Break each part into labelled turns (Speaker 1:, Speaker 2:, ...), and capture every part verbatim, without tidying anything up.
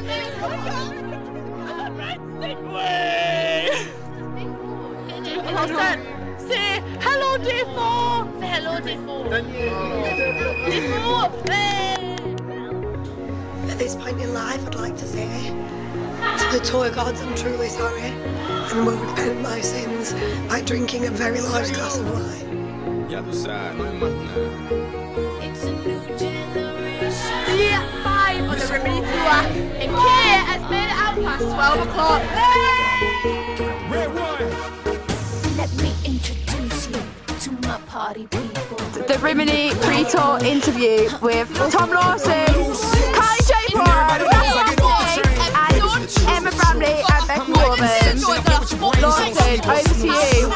Speaker 1: Say hello, D four. Say hello, D four. D four.
Speaker 2: At this point in life, I'd like to say to the tour gods, I'm truly sorry, and will repent my sins by drinking a very large glass of wine.
Speaker 1: See at five on the Rimini tour, and Kate has made it out past twelve o'clock.
Speaker 3: Let me introduce you to my party people.
Speaker 1: The Rimini pre-tour interview with Tom Lawson, Kylie J. Brown, and Emma Bramley and Becky Warman. Lawson, over to you.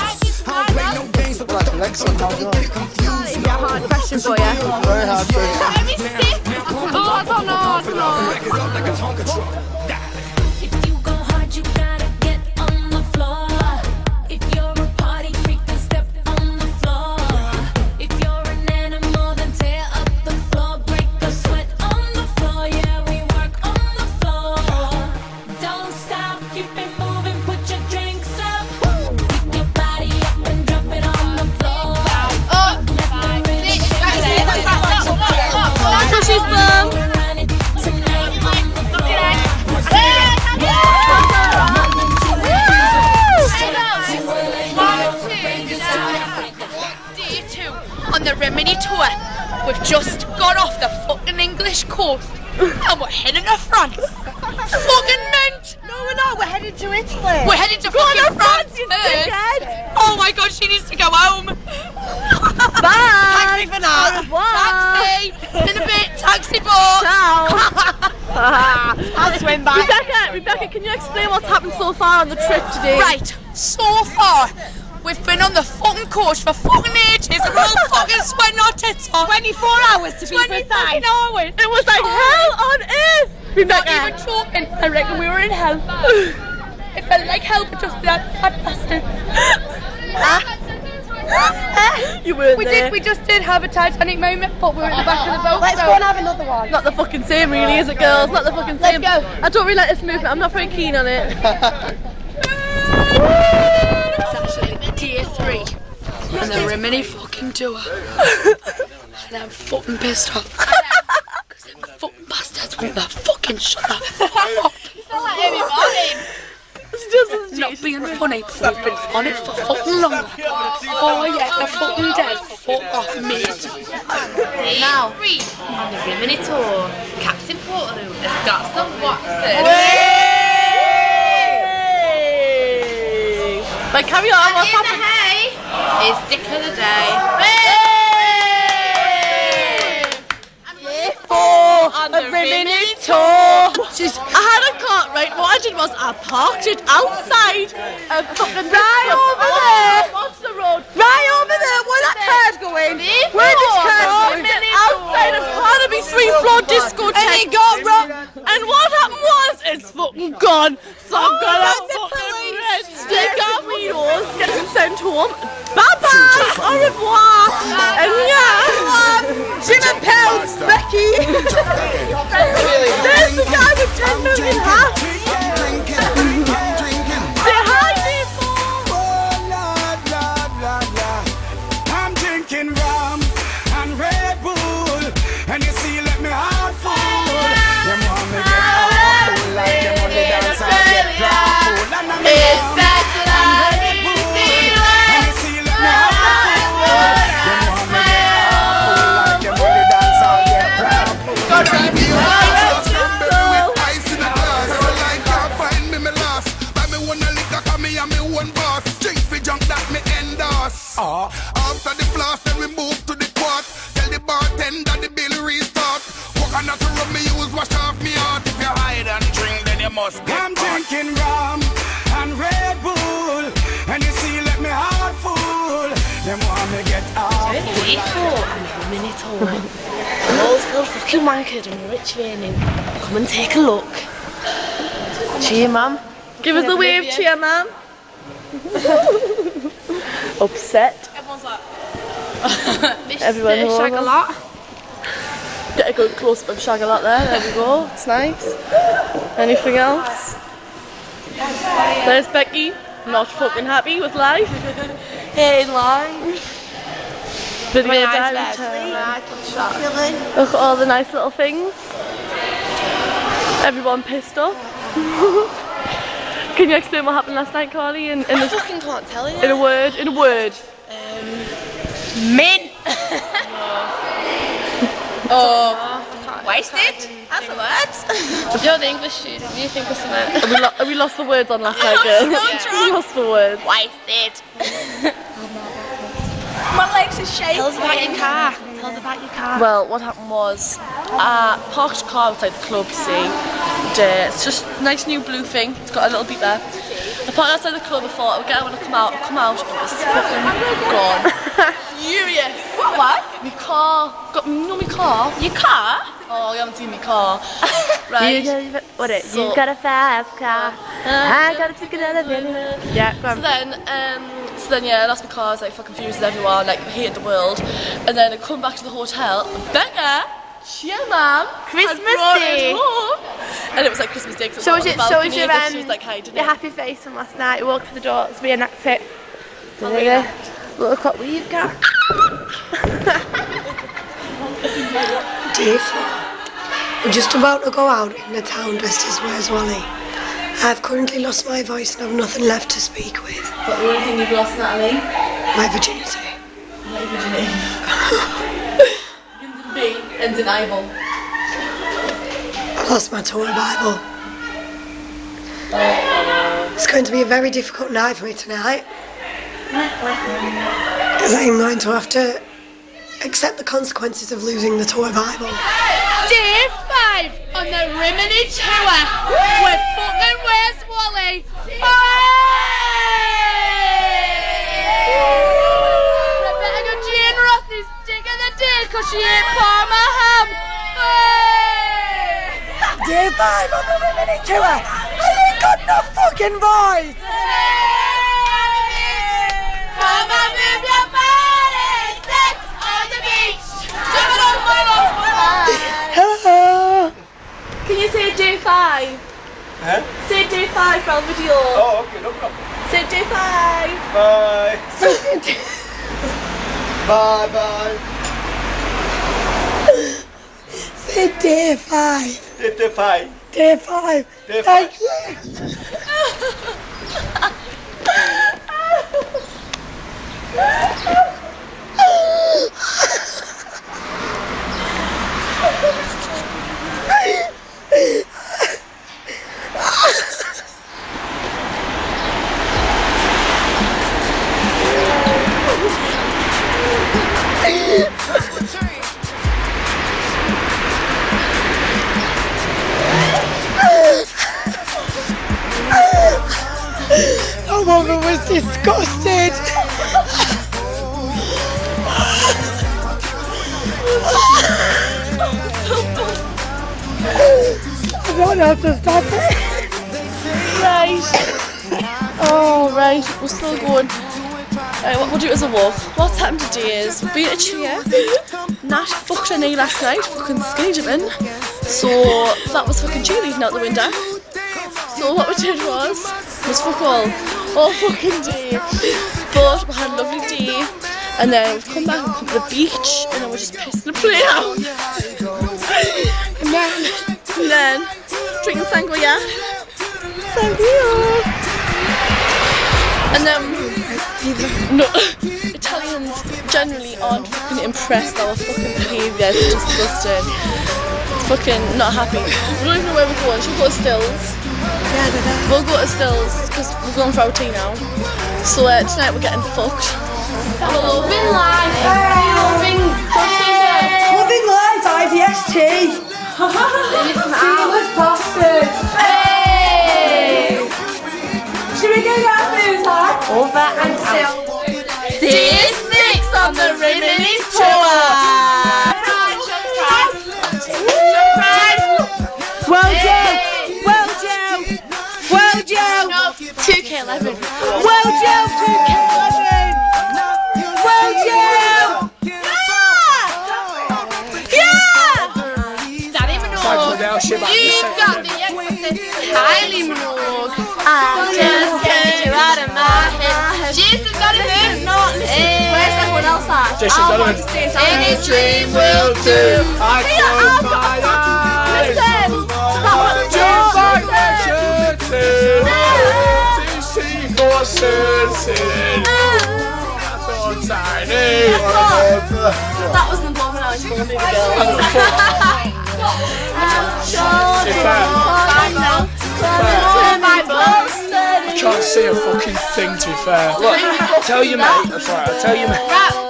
Speaker 1: Yeah, hard question for you.
Speaker 4: Very hard question.
Speaker 1: Oh, I don't know, I don't know.
Speaker 3: If you go hard, you gotta get on the floor. If you're a party freak, then step on the floor. If you're an animal, then tear up the floor. Break the sweat on the floor. Yeah, we work on the floor. Don't stop, keep it moving, put your drinks up. Pick your body up and drop it on the floor.
Speaker 1: That's what she's done. On the Rimini tour, we've just got off the fucking English coast and we're heading to France. Fucking mint!
Speaker 2: No, we're not. We're heading to Italy.
Speaker 1: We're heading to fucking France first. Oh my god, she needs to go home.
Speaker 2: Bye.
Speaker 1: Taxi for now. Taxi. In a bit. Taxi boat.
Speaker 2: I'll swim back.
Speaker 1: Rebecca, Rebecca, can you explain what's happened so far on the trip today? Right. So far, we've been on the fucking coast for fucking ages and we're all fucking sweating our tits off.
Speaker 2: twenty-four hours to be
Speaker 1: twenty
Speaker 2: precise.
Speaker 1: fucking hours. It was like hell on earth. Rebecca. Not even joking. I reckon we were in hell. It felt like hell, but just that fat bastard. You weren't we there. Did, we just did have a Titanic moment, but we were in the back of the boat.
Speaker 2: Let's
Speaker 1: so.
Speaker 2: go and have another one.
Speaker 1: Not the fucking same, really, is it, girls? Not the fucking same.
Speaker 2: Let's go.
Speaker 1: I don't really like this movement. I'm not very keen on it. It's actually day three on the Rimini fucking tour, and I'm fucking pissed off because them fucking bastards won't that fucking shut up. You sound like Amy Martin. It's not being funny, but we've been on it for fucking long. Oh yeah, they're fucking dead. Fuck off, mate.
Speaker 5: Now, on the Rimini tour, Captain Portaloo has got some Watson.
Speaker 1: Like, carry on, what's
Speaker 5: And in the hay is Dick of the Day.
Speaker 1: Four on the Rimini tour. She's, I had a cart, right? What I did was I parked it outside a fucking right over there. What's the road? Right over there. Where that car's going? Where this car's going? Outside of Carnaby three-floor discotheque. And it got wrong. And what happened was it's fucking gone. So I'm gonna fucking red stick out my nose, get him sent home. Bye bye. Au revoir. And yeah. Jim and Pels, Becky. There's the guy with ten million hats. Say hi, people.
Speaker 6: I'm drinking rum and Red Bull, and you see, let me heart full. You want me get heart full like them on the dance and get drunk full. And I'm
Speaker 1: It's
Speaker 6: Red Bull, and you see, let me heart full. You want me get heart full like them on the dance and get drunk full. Uh, after the floss, then we move to the quart. Tell the bartender the bill restart. Coconut rum me use, wash off me out. If you hide and drink, then you must get I'm hot. Drinking rum and Red Bull, and you see, let me heart full. Them want me get off.
Speaker 5: Day four on the Rimini tour. An old school fucking wankered and rich training. Come and take a look. Cheer, ma'am.
Speaker 1: Give us a wave, cheer, ma'am. Upset.
Speaker 5: Everyone's like,
Speaker 1: Everyone
Speaker 5: shag a lot.
Speaker 1: Get a good close up of Shag-a-Lot there, there we go, it's nice. Anything else? There's Becky, not fucking happy with life.
Speaker 5: Hey, line.
Speaker 1: Video
Speaker 5: Nice
Speaker 1: diary
Speaker 5: bed.
Speaker 1: time. Look at all the nice little things. Everyone pissed off. Can you explain what happened last night, Carly? In, in,
Speaker 5: I
Speaker 1: a,
Speaker 5: fucking can't tell you.
Speaker 1: in a word, in a word.
Speaker 5: Um, mint. Oh, wasted. That's a word. You're the English student. You think of something.
Speaker 1: Have we, lo have we lost the words on last night, girl? We lost the words.
Speaker 5: Wasted.
Speaker 1: My legs are shaking.
Speaker 5: Tell us about your car. Tell us about your car.
Speaker 1: Well, what happened was, I parked a car outside the club, see, and, uh, it's just a nice new blue thing, it's got a little beep there. I parked outside the club, I thought I would get out when I come out, I come out, it was fucking gone. Furious.
Speaker 5: What? What?
Speaker 1: My car, got, you know my car?
Speaker 5: Your car?
Speaker 1: Oh, you haven't seen my car. Right.
Speaker 7: You, what it?
Speaker 1: So-
Speaker 7: you got a fast car. I got a ticket out of it. Yeah, go
Speaker 1: So
Speaker 7: on.
Speaker 1: then, um, so then yeah, I lost my car, I was like fucking furious with everyone, like hated the world. And then I come back to the hotel, Becca, yeah ma'am,
Speaker 7: Christmas
Speaker 1: had brought
Speaker 7: Day.
Speaker 1: it home. And it was like Christmas Day, because
Speaker 7: So was
Speaker 1: on
Speaker 7: it?
Speaker 1: the
Speaker 7: So was
Speaker 1: balcony,
Speaker 7: your
Speaker 1: and
Speaker 7: um,
Speaker 1: she was like hiding
Speaker 7: your
Speaker 1: it.
Speaker 7: happy face from last night? You walked through the door. It's me and that's it.
Speaker 1: Oh, yeah.
Speaker 7: Look what we've got.
Speaker 2: Day four. We're just about to go out in the town dressed as Where's Wally. I've currently lost my voice and have nothing left to speak with.
Speaker 1: But the only thing you've lost, Natalie,
Speaker 2: My virginity.
Speaker 1: my virginity. Begins in B, ends in Ible.
Speaker 2: I lost my toy Bible. It's going to be a very difficult night for me tonight. Because I'm going to have to accept the consequences of losing the toy Bible.
Speaker 5: Day five on the Rimini Tour with fucking Where's Wally. Rebecca Jane Roth is digging the day because she ate Parma ham.
Speaker 2: Day five on the Rimini Tour. I ain't got no fucking voice.
Speaker 5: Come on, move your body. Sex on the beach. Sing it on, sing it on.
Speaker 2: Hello.
Speaker 1: Can you say day five?
Speaker 4: Huh?
Speaker 1: Say day five for our video.
Speaker 4: Oh, okay, no problem.
Speaker 1: Say day five.
Speaker 4: Bye. Bye, bye.
Speaker 2: Say day five.
Speaker 4: Day five.
Speaker 2: Day five.
Speaker 4: Day
Speaker 2: Thank
Speaker 4: five.
Speaker 2: you. That woman was disgusted. I don't have to stop it.
Speaker 1: Right. Oh, right. We're still going. Right, what we'll do as a walk. What's happened today is we've been at cheer. Nat fucked her knee last night, fucking skinny dipping. So that was fucking cheerleading out the window. So what we did was, was fuck all, all fucking day. But we had a lovely day. And then we've come back and come to the beach and then we're just pissing the play out. And then, and then drinking sangria. Sangria. And then, no, Italians generally aren't fucking impressed with our fucking behaviour. It's disgusting. It's fucking not happy. We don't even know where we're going. Should we go to Stills?
Speaker 2: Yeah, they're there.
Speaker 1: We'll go to Stills because we're going for our tea now. So uh, tonight we're getting fucked.
Speaker 5: Loving life. Loving
Speaker 2: Loving life, I D S T. Seamless bastards.
Speaker 5: Hey!
Speaker 2: Should we go get food, huh?
Speaker 7: Over and out.
Speaker 1: Day six on the Rimini Tour.
Speaker 2: Well, Joe. Well, Joe. Well, Joe.
Speaker 1: two K eleven.
Speaker 2: Well, Joe. two K eleven. Well, Joe.
Speaker 4: shit back.
Speaker 5: You've got the exorcist Kylie Minogue. I just can't get you out of my head. Jason Donovan.
Speaker 1: No, listen. Where's everyone else at?
Speaker 4: Jason Donovan.
Speaker 5: Any dream will do.
Speaker 4: I close my eyes.
Speaker 1: Listen. That was
Speaker 4: Just like the churches. To see horses. Tiny.
Speaker 1: That was the moment I was born in girl.
Speaker 4: I can't see a fucking thing to be fair. Look, I'll tell you mate, that's right, I'll tell you mate.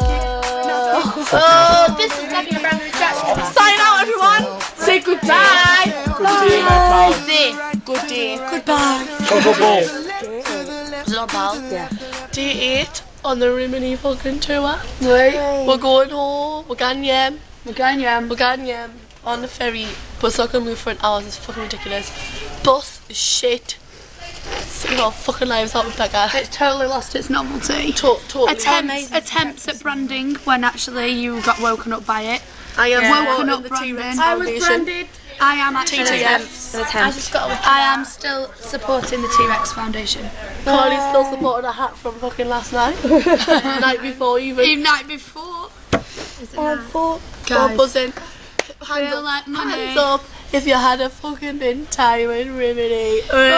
Speaker 5: Oh, this is Debbie and Brandon Jackson.
Speaker 1: Sign out, everyone. Say goodbye.
Speaker 4: Good day, mate, pal.
Speaker 1: Good day. Goodbye.
Speaker 4: Go, go, go.
Speaker 5: Is it on, pal?
Speaker 1: Yeah.
Speaker 5: Day eight on the Rimini fucking tour. Right. We're going home. We're going yam.
Speaker 1: We're going yam.
Speaker 5: We're going yam on the ferry. Bus not gonna move for an hour. It's fucking ridiculous. Bus is shit. Sing our fucking lives out with Becca.
Speaker 8: It's totally lost its novelty.
Speaker 5: To totally.
Speaker 8: Attempts, attempts at branding when actually you got woken up by it.
Speaker 5: I am
Speaker 8: Yeah.
Speaker 5: woken
Speaker 8: Woken
Speaker 5: up
Speaker 8: up
Speaker 5: the
Speaker 8: branding.
Speaker 5: T-Rex
Speaker 8: I
Speaker 1: was
Speaker 5: Foundation.
Speaker 1: branded.
Speaker 8: I am actually.
Speaker 5: T T F.
Speaker 8: I just got. I am still supporting the T-Rex Foundation.
Speaker 5: Carly's still supporting a hat from fucking last night. The night before even.
Speaker 8: The night before. Is it
Speaker 5: Oh,
Speaker 8: now?
Speaker 5: fuck.
Speaker 8: Guys.
Speaker 5: Go buzzing. Hands
Speaker 8: Feel
Speaker 5: up.
Speaker 8: like money.
Speaker 5: Hands up if you had a fucking been time in Rimini.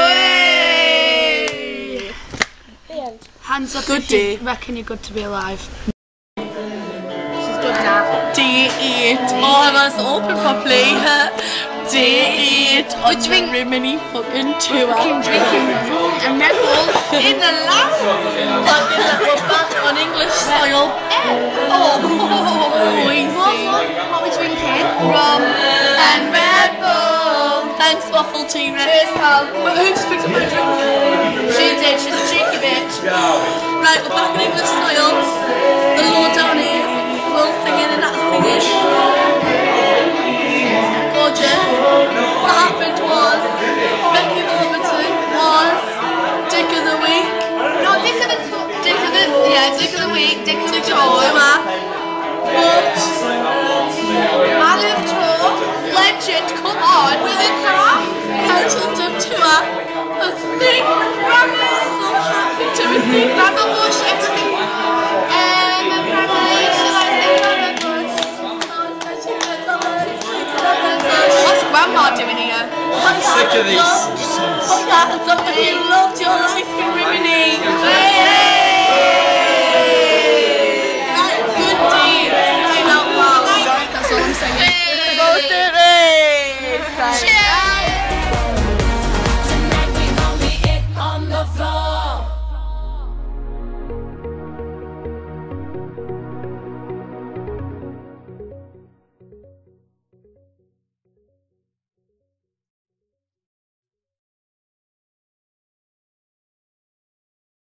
Speaker 8: Hands up
Speaker 5: Good
Speaker 8: if
Speaker 5: day.
Speaker 8: you reckon you're good to be alive.
Speaker 5: Day eight. Oh, I must open properly. Day eight on the Rimini fucking tour.
Speaker 8: Drinking and Red Bull.
Speaker 5: In the last fucking little back on English soil. Oh, easy.
Speaker 8: What are we drinking?
Speaker 5: Rum and Red Bull. Thanks, Waffle T-Rex. Cheers, pal. But who just picked up my drink? She did. She's a cheeky bitch. Right, we're back in English soil. The Lord down here. Will singing and that's singing. Gorgeous. What happened was Becky the Lumberton was Dick of the Week.
Speaker 8: No, Dick of the
Speaker 5: Dick of the yeah, Dick of the Week, Dick of the Tour. But I live tour, legend, come on, with a car, cancelled the tour. I think I'm so happy to receive that bullshit. And the family, should I say I'm a good? What's Grandma doing here?
Speaker 4: Sick of these.
Speaker 5: Fuck that, somebody loved your life in Rimini. Hey!